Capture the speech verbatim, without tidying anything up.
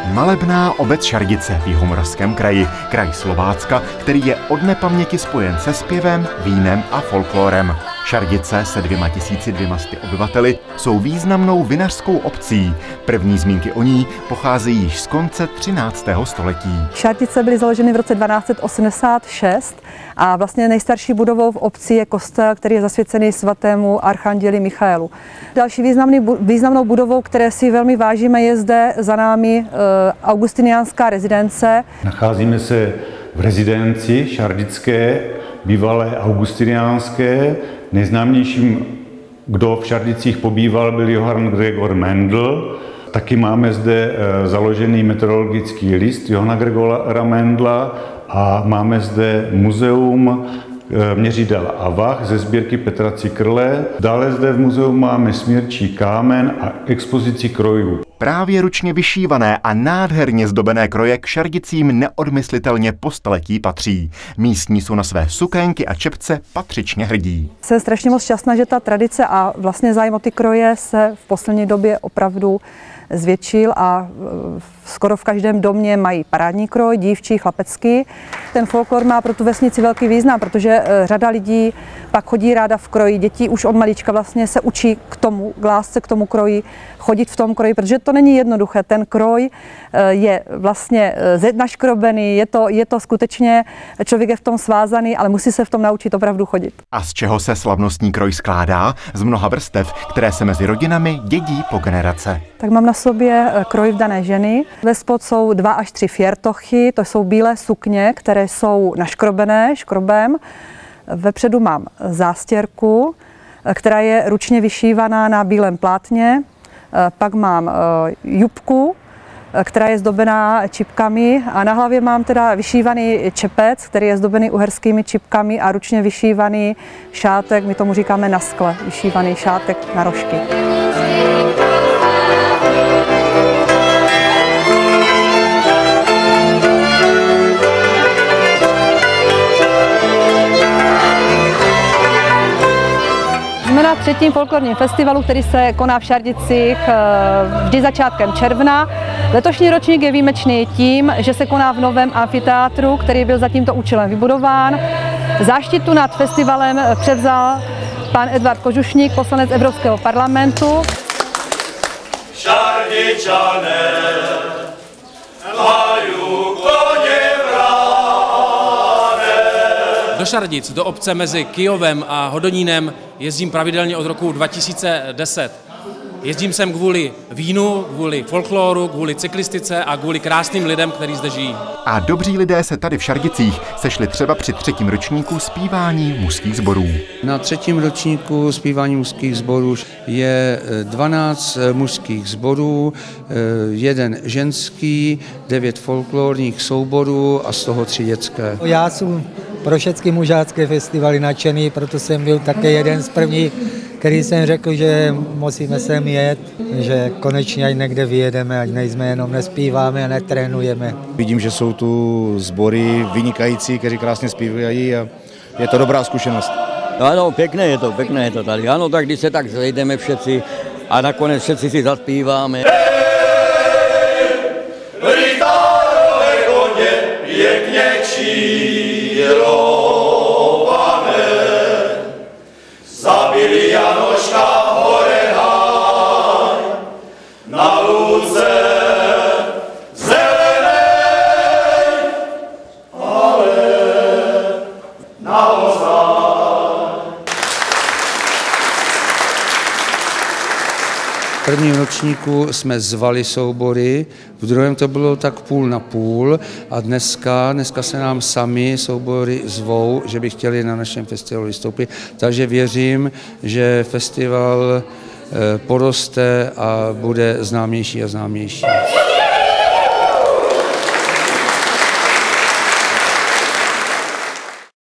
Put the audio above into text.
Malebná obec Šardice v Jihomoravském kraji, kraj Slovácka, který je od nepaměti spojen se zpěvem, vínem a folklorem. Šardice se dvěma tisíci dvěma sty obyvateli jsou významnou vinařskou obcí. První zmínky o ní pocházejí již z konce třináctého století. Šardice byly založeny v roce dvanáct set osmdesát šest a vlastně nejstarší budovou v obci je kostel, který je zasvěcený svatému archanděli Michaelu. Další významný, významnou budovou, které si velmi vážíme, je zde za námi e, augustiniánská rezidence. Nacházíme se v rezidenci šardické, bývalé augustiniánské. Nejznámějším, kdo v Šardicích pobýval, byl Johann Gregor Mendel. Taky máme zde založený meteorologický list Johanna Gregora Mendla a máme zde muzeum měřidel a vah ze sbírky Petra Cikrle. Dále zde v muzeu máme smírčí kámen a expozici krojů. Právě ručně vyšívané a nádherně zdobené kroje k Šardicím neodmyslitelně po staletí patří. Místní jsou na své sukénky a čepce patřičně hrdí. Jsem strašně moc šťastná, že ta tradice a vlastně zájem o ty kroje se v poslední době opravdu zvětšil a skoro v každém domě mají parádní kroj, dívčí, chlapecký. Ten folklor má pro tu vesnici velký význam, protože řada lidí pak chodí ráda v kroji. Děti už od malička vlastně se učí k tomu, k lásce k tomu kroji, chodit v tom kroji, protože to není jednoduché. Ten kroj je vlastně naškrobený, je to, je to skutečně, člověk je v tom svázaný, ale musí se v tom naučit opravdu chodit. A z čeho se slavnostní kroj skládá? Z mnoha vrstev, které se mezi rodinami dědí po generace. Tak mám na sobě kroj vdané ženy. Ve spod jsou dva až tři fjertochy, to jsou bílé sukně, které jsou naškrobené škrobem. Vepředu mám zástěrku, která je ručně vyšívaná na bílém plátně. Pak mám jupku, která je zdobená čipkami a na hlavě mám teda vyšívaný čepec, který je zdobený uherskými čipkami a ručně vyšívaný šátek, my tomu říkáme na skle, vyšívaný šátek na rožky. Jsme na třetím folklorním festivalu, který se koná v Šardicích vždy začátkem června. Letošní ročník je výjimečný tím, že se koná v novém amfiteátru, který byl za tímto účelem vybudován. Záštitu nad festivalem převzal pan Edvard Kožušník, poslanec Evropského parlamentu. Šardičané mají koně vrané. Do Šardic, do obce mezi Kyjovem a Hodonínem jezdím pravidelně od roku dva tisíce deset. Jezdím sem kvůli vínu, kvůli folkloru, kvůli cyklistice a kvůli krásným lidem, kteří zde žijí. A dobří lidé se tady v Šardicích sešli třeba při třetím ročníku zpívání mužských sborů. Na třetím ročníku zpívání mužských sborů je dvanáct mužských sborů, jeden ženský, devět folklorních souborů a z toho tři dětské. Já jsem pro všechny mužácké festivaly nadšený, proto jsem byl také jeden z prvních, který jsem řekl, že musíme sem jet, že konečně ať někde vyjedeme, ať nejsme jenom nespíváme a netrénujeme. Vidím, že jsou tu sbory vynikající, kteří krásně zpívají a je to dobrá zkušenost. Ano, pěkné je to, pěkné je to tady. Ano, tak když se tak zejdeme všetci a nakonec všetci si zaspíváme. Zabili Janoška Horeháj na lůce zelenej, ale naozaj. V prvním ročníku jsme zvali soubory, v druhém to bylo tak půl na půl a dneska, dneska se nám sami soubory zvou, že by chtěli na našem festivalu vystoupit. Takže věřím, že festival poroste a bude známější a známější.